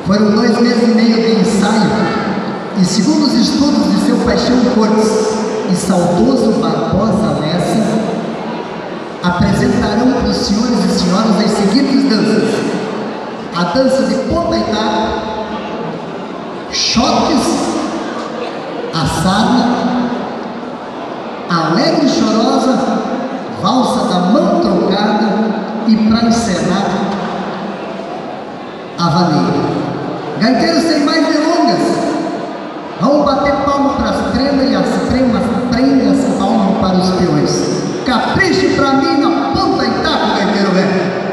Foram 2 meses e meio de ensaio, e segundo os estudos de seu Paixão Cortes e saudoso Barbosa Lessa, apresentarão para os senhores e senhoras as seguintes danças: a dança de ponta e taco, choques, a sarna, alegre e chorosa, valsa da mão trocada e, para encerrar, a vaneira. Gaiteiros, sem mais delongas, vamos bater palma para as tremas e as tremas prendem as palmas para os peões. Capriche para mim na ponta e taco, gaiteiro velho.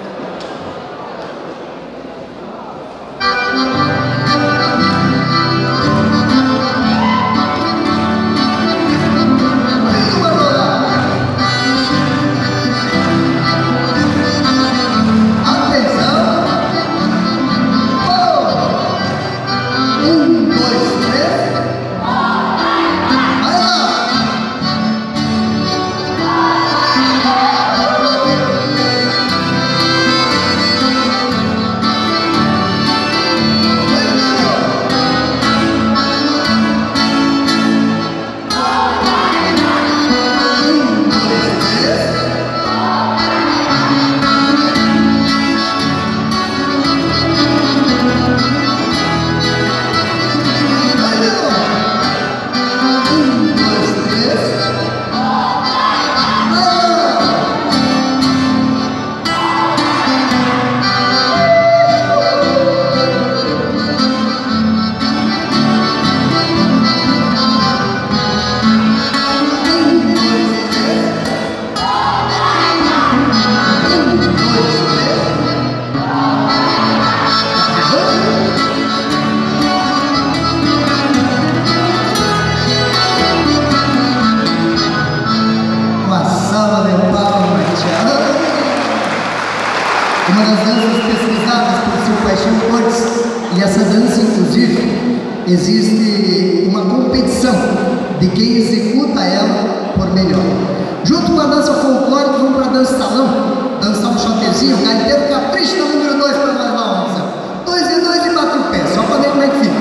Uma das danças pesquisadas por seu Paixão Cortes, e essa dança, inclusive, existe uma competição de quem executa ela por melhor. Junto com a dança folclórica, vamos para a dança salão, dançar um chotezinho, o gaiteiro capricha no número 2 para nós lá, vamos lá. 2 e 2 e bate o pé, só para ver como é que fica.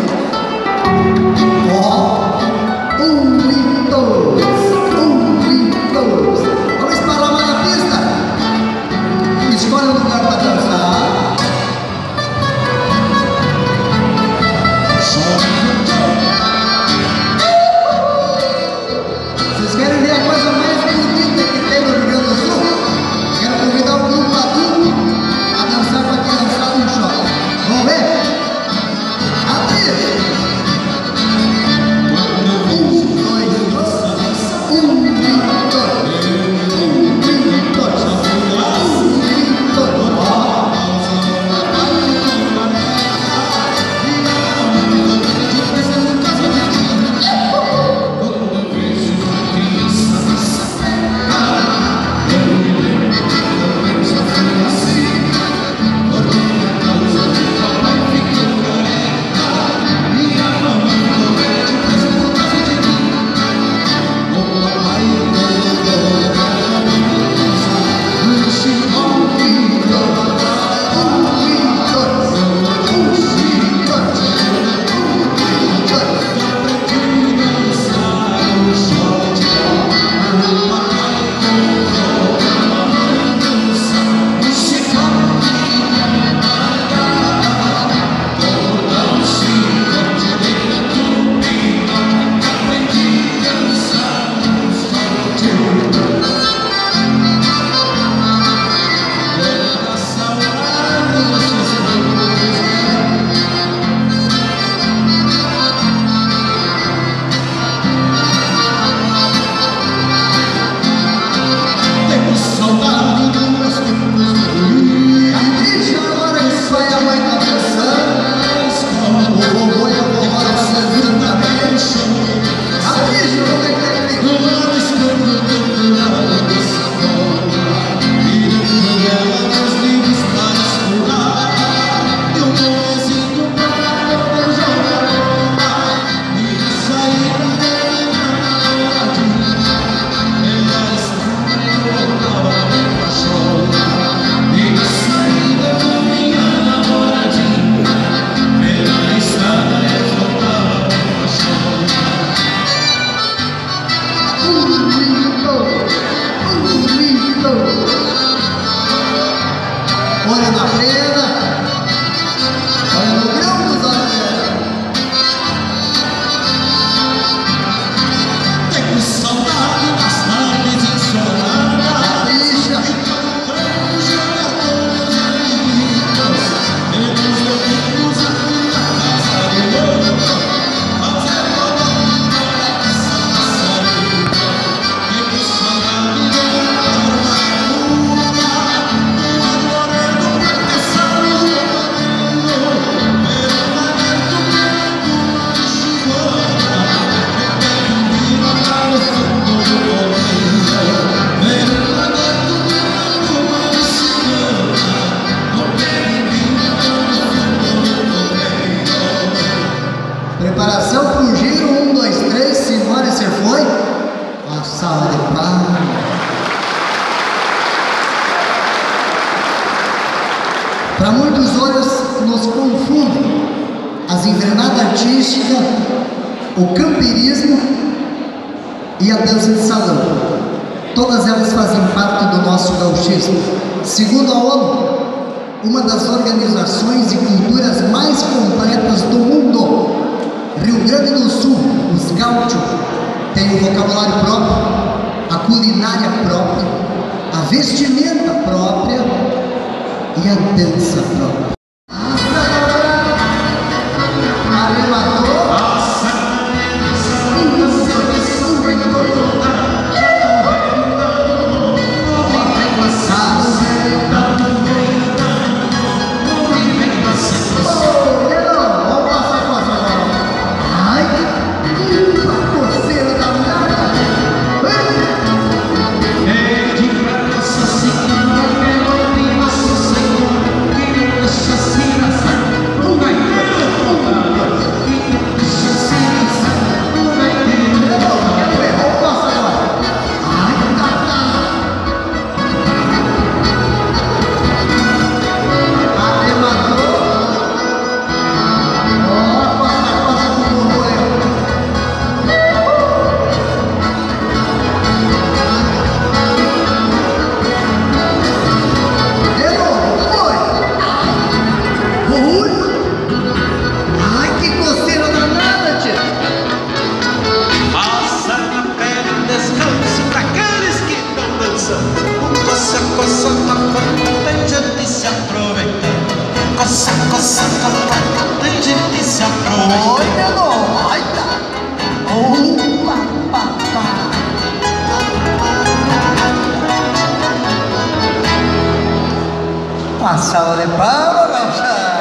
Ó, 1 e 2, 1 e 2. Vamos esparramar na pista. Escolhe um lugar para dançar. Vocês querem ver a coisa mais bonita que tem no Rio Grande do Sul? Quero convidar o grupo adulto na prenda. Olha no grão dos olhos dela. Tenho saudade das tardes ensoladas. Capricha. Preparação para o giro, 1, 2, 3, simbora, você foi? Uma salva de palmas. Para muitos olhos nos confundem as engrenadas artísticas, o campirismo e a dança de salão. Todas elas fazem parte do nosso gauchismo. Segundo a ONU, uma das organizações e culturas mais completas do mundo, Rio Grande do Sul, os gaúchos têm o vocabulário próprio, a culinária própria, a vestimenta própria e a dança própria. Coça, tem gente que se aproveita. Coça, tem gente que se aproveita. Oi, meu ai, tá. Uma salva de palmas,